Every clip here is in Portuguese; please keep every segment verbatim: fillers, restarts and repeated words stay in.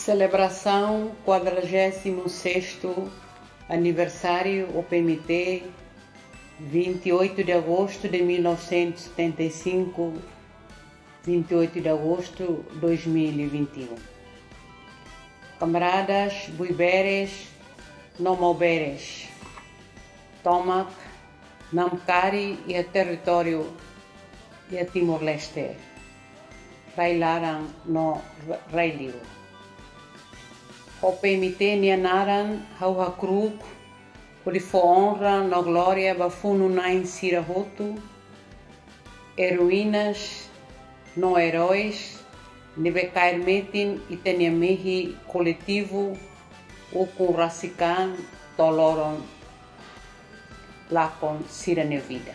Celebração quadragésimo sexto aniversário O P M T, vinte e oito de agosto de mil novecentos e setenta e cinco, vinte e oito de agosto de dois mil e vinte e um. Camaradas, buiberes, nomoberes, Tomac, Namcari e a território e a Timor-Leste, bailaram no Railio. O P M T nianaran hau hakruk, por ifo honra no glória bafunu nain sirahotu, heroínas no heróis, nebecair metin e teniamehi coletivo, o com racican toloron lakon siranevida.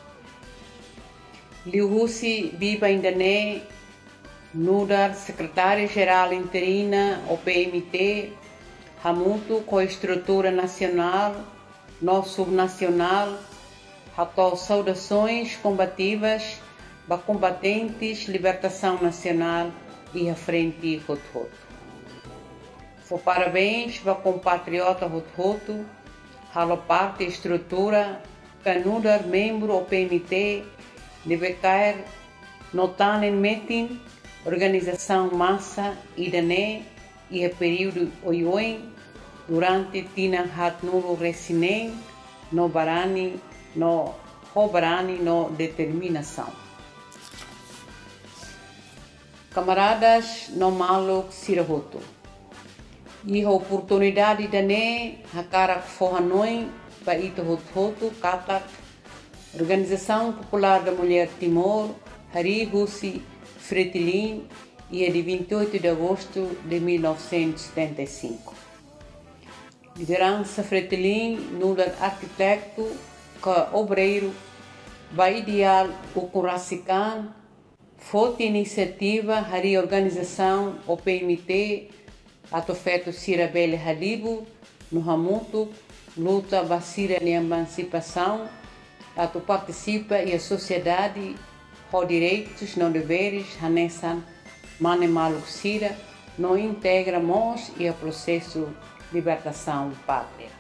Liuhusi biba indane Nudar, secretária-geral interina O P M T, Hamutu, com a estrutura nacional, no subnacional, Ható saudações combativas, ba combatentes, libertação nacional e a frente Hothoto. For parabéns ba compatriota Hothoto, halo parte estrutura, canudar membro O P M T, deve cair notanen metin, organização massa idane e a período oioen durante tina hat nulo resinen no barani no robarani no determinação. Camaradas no malo sirahoto e a oportunidade dane hakara forranoi pa ito hothoto katak Organização Popular da Mulher Timor Hari Husi Fretilin e é de vinte e oito de agosto de mil novecentos e setenta e cinco. Liderança Fretilin, nuda arquiteto, que obreiro, vai ideal o Curacican, forte iniciativa, hari organização O P M T, atofeto Sirabele Halibu, no Hamutu, luta vacina de emancipação, atu participa e a sociedade com direitos, não deveres, hanessan, mane malucira, não integra mos e o processo de libertação pátria.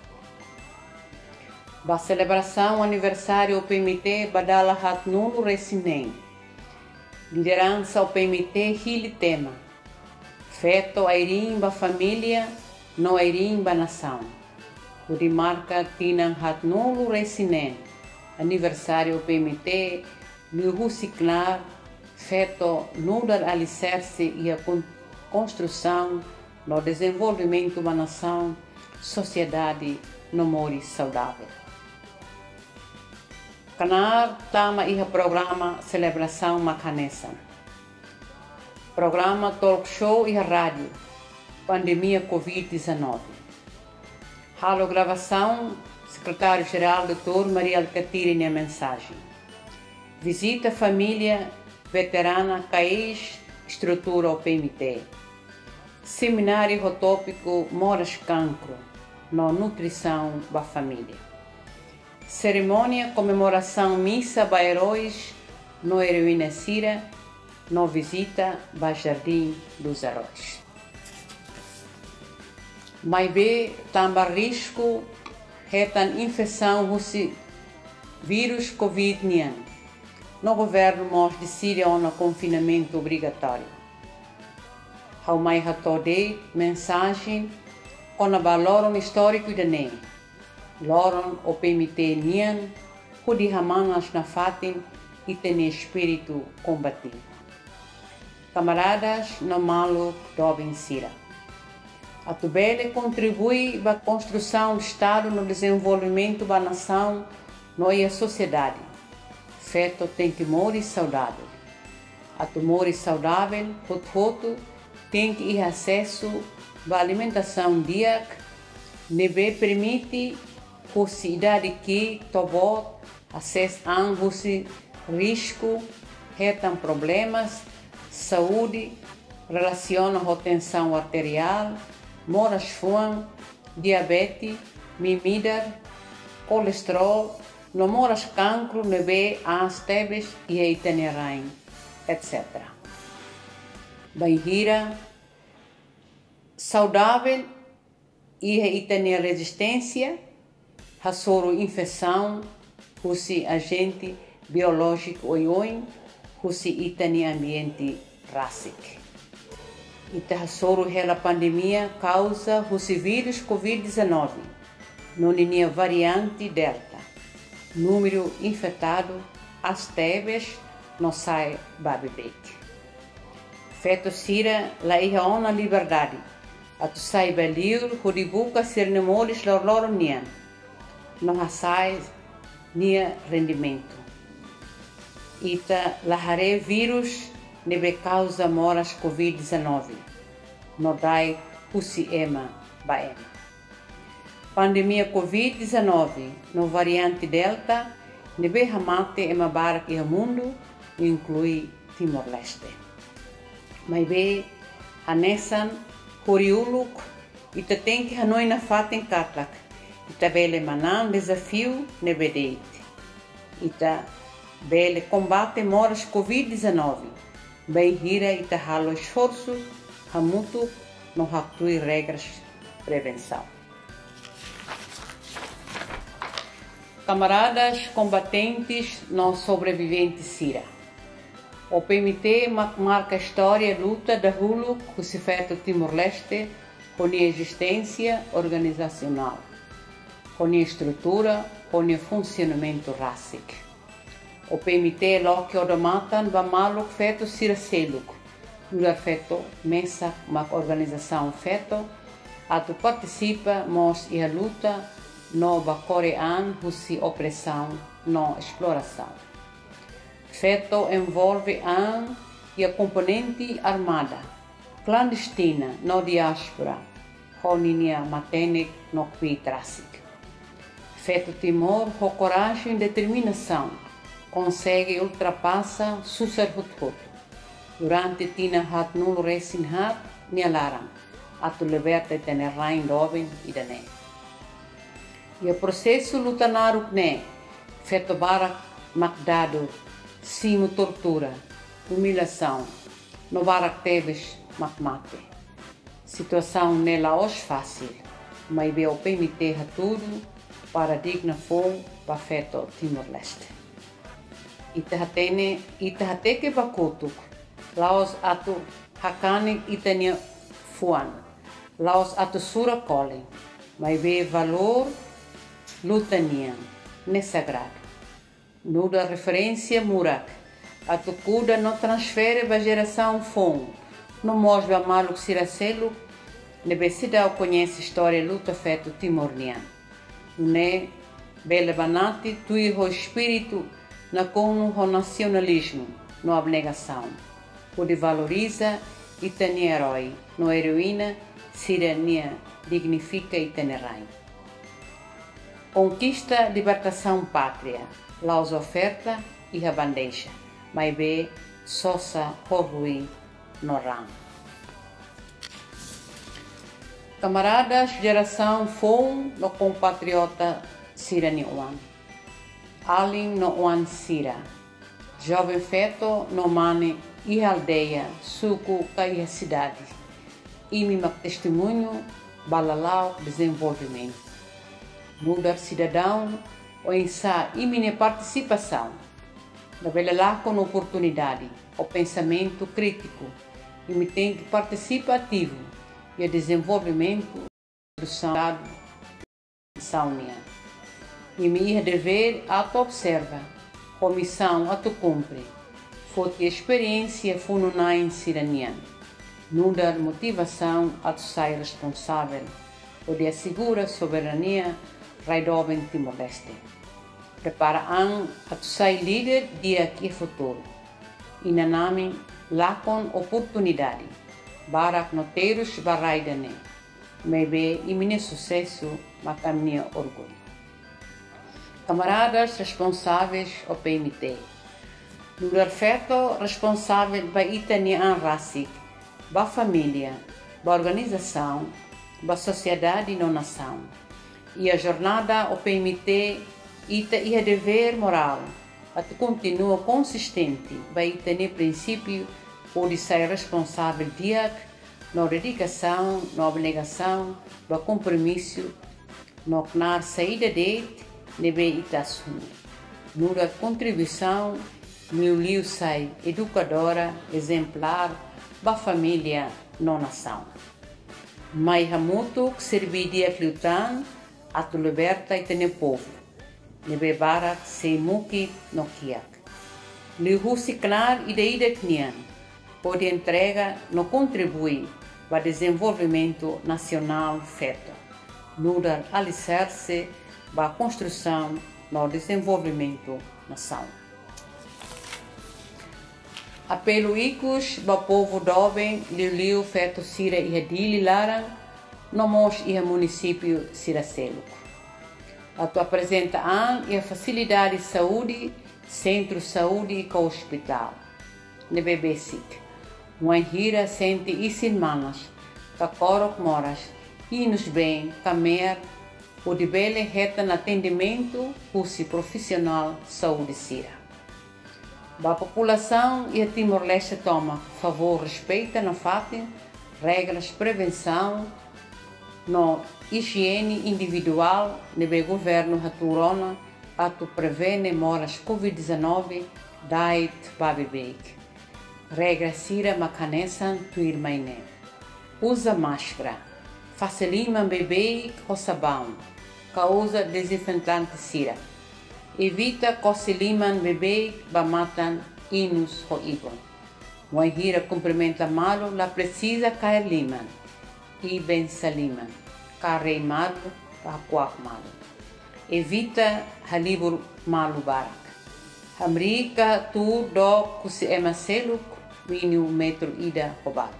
Ba celebração aniversário O P M T badala hat nulo resinem. Liderança O P M T hili tema. Feto airim ba família, não airim ba nação. O de marca tinam hat nulo resinem. Aniversário O P M T Liuhusiknar, feito no dar alicerce e a construção no desenvolvimento da nação, sociedade no mori saudável. Canar tama e programa celebração macanesa. Programa talk show e rádio, pandemia covid dezenove. Halo gravação, secretário-geral doutor Maria Alcatiri a mensagem. Visita família veterana Cais, estrutura O P M T. Seminário rotópico Moras Cancro, no nutrição da família. Cerimônia comemoração missa ba heróis, no heroína Cira, no visita ba Jardim dos Heróis. Maibe tamba risco, retan infecção russi vírus covid dezenove. No governo mos decide no confinamento obrigatório. Hau mai hatode mensagem com a baloron histórico da nem. Loron O P M T nian, hudi hamanas na fatin e tem espírito combativo. Camaradas, no malo do vencida. A Tubele contribui para a construção do Estado no desenvolvimento da nação e a sociedade. Feto tem tumores saudável. A tumores saudável, Hothoto, tem que ir acesso à alimentação diária, nebe permite possibilidade que tobot acesso a ambos risco, retam problemas, saúde, relaciona a tensão arterial, moras fuan, diabetes, mimidar, colesterol, no moras cancro, nebe as tebes e itenerain, etcétera. Baihira, saudável e itania resistência, hasoro infecção, husi agente biológico oioi, husi itania ambiente rasik. Ita hasoro hela pandemia causa husi vírus covid dezenove, noninia variante delta, número infectado as teves não sai babibete. Feto sira la iha ona liberdade, atu sai belir huribuka sirnemolis lor nian, não sai nia rendimento. Ita lahare vírus nebe causa moras covid dezenove, no dai husi ema baema. Pandemia covid dezenove no variante delta nebe hamate ema barak iha mundo, inclui Timor-Leste. Mas be hanesan horiuluk ita tem que hanoi na faten katlak, ita bele manan desafio nebe deite. Ita bele combate moras covid dezenove, bem hira ita halo esforço hamutu no hatui regras prevenção. Camaradas combatentes não sobreviventes Sira. O P M T marca a história e luta da Hulu que se feito Timor-Leste com a existência organizacional, com a estrutura, com o funcionamento rásico. O P M T é lo que o matan va malo feito Sira Seluk, lugar feito mesa uma organização feito, a tu participa mos e a luta no coreano husi opressão, no exploração. Feto envolve an e a componente armada, clandestina no diáspora, honinia matenek no quitrasik. Feto Timor, com coragem e determinação, consegue ultrapassar suserhuthut. Durante tina hat nul resin hat nialaram, atu liberta tenerrain doben e dané. E o processo lutanário né, feito barak macdado, simo tortura, humilhação, no barak teves macmate. Situação nela hoje fácil, mas bem o P M T tudo para digna fogo para feito Timor-Leste. Itahatene, itahateke bakutuk, laos atu hakane itania fuan, laos atu sura kole, mas bem valor lutanian, nesagrado. Nuda referência murak, a tucuda não transfere para a geração fom, no mosba maluco siracelo, nebesida conhece história luta feito timorniano. Né, bela banati, tui o espírito na como o nacionalismo, no abnegação, o de valoriza e tania herói, no heroína, sirania dignifica e tenerai. Conquista, libertação, pátria, laus oferta e a bandeja, mas be sossa horrui no ram. Camaradas, geração fom no compatriota Sira Niuan. Alin no Uan Sira. Jovem feto no mane e aldeia, suco caia cidade. E me testemunho, balalau desenvolvimento. Mudar cidadão, ou ensá e minha participação. Revela lá com oportunidade, o pensamento crítico, e me tem que participar ativo e o desenvolvimento da solução saunia. E me dever a observa, comissão a tu cumpre, fote experiência fununai siranian, nudar motivação a tu sai responsável, o de assegura soberania raidoben Timor-Leste. Prepara an a tu sai líder dia que futuro. E nanami lá com oportunidade. Barak noteiros baraidane. Mebe e mine sucesso macamnia orgulho. Camaradas responsáveis o P M T. Lugar feto responsável ba itani an rasik, ba família, ba organização, ba sociedade e não nação. E a jornada o P M T ita ia dever moral, até continua consistente, vai ter princípio ou de ser responsável diak, na dedicação, na abnegação, no compromisso, no na saída de nebe itasuni. Nura contribuição, meu liu sai educadora, exemplar, ba família, na nação. Mai hamutu que serviria cliutan, a tu liberta e tene povo. Nebe barak se muki no kiak. Liu husiklar e de ida knian. Pode entrega no contribui para o desenvolvimento nacional feito. Nura alicerce para a construção no desenvolvimento nação. Apelo icos para o povo jovem, liu liu feito sira e redili larang, no mos e município Siracelo. A tu apresenta an e a facilidade de saúde, centro de saúde com hospital. Nebe basic. Mãe hira sente isinmanas, kakorok moras, hinos bem, camer, o de bele reta no atendimento, curso profissional saúde sira. A população e a Timor-Leste toma favor, respeita na fato, regras, prevenção, no higiene individual, nebe governo haturona, atu prevene moras covid dezenove, dait babebek. Regra sira macanesan tuir maine. Usa máscara. Facilima bebê com sabão. Causa desinfetante sira. Evita cosiliman bebê bamatan inus ho ibon. Moihira cumprimenta malo la precisa cair liman. Iben saliman. Carrei malo paquak malo. Evita halibur malo barak. Amrika tu do kusi emaseluk minu metro ida roubado.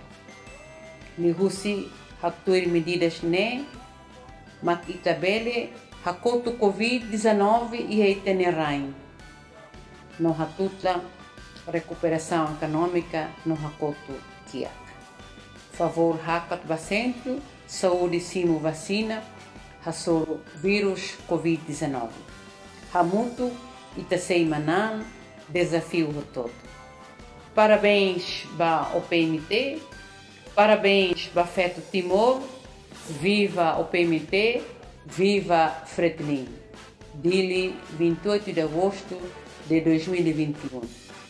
Lihusi haktuir medidas ne mak itabele hakotu covid dezenove e eitenerain. No hatutla recuperação econômica no hakotu kiak. Favor hakat bacentro, saúde simo vacina, hasoro vírus covid dezenove. Hamutu itasei manan, desafio todo. Parabéns para o P M T, parabéns para Feto Timor, viva o P M T, viva Fretilin. Dili, vinte e oito de agosto de dois mil e vinte e um.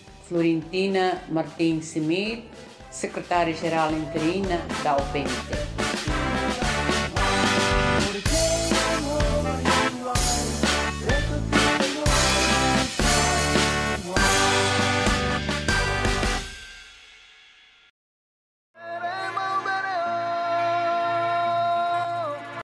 Florentina Martins Semir, secretária-geral interina da O P M T.